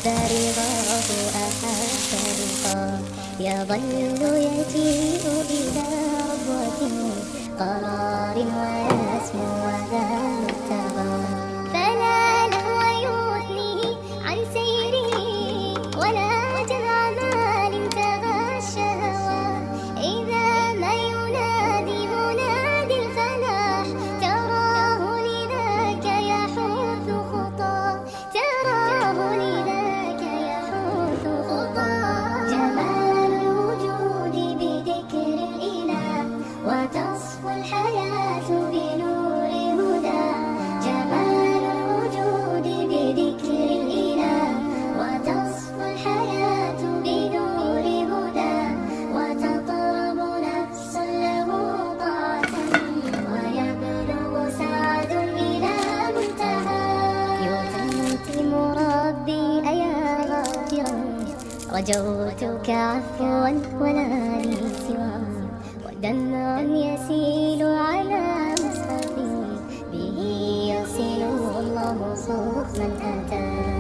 فرضاه أحب رضاه يظل يجيء إلى ربوة قرار ويسمو وذا مبتغى فلا لهو يثنيه عن سيره ولا جمع مال تغى الشهوى إذا ما ينادي منادي الفلاح تراه لذاك يحث خطاه تراه لذاك يحث خطاه جمال الوجود بذكر الإله وتصفو الحياة بنور هدى جمال الوجود بذكر الإله وتصفو الحياة بنور هدى وتطرب نفس له طاعة ويبلغ سعد إلى منتهى يتمتم ربي أيا غافرا رجوتك عفوا ولا لي سوى ودمع يسيل على مصحفي به يغسل الله صوف من أتى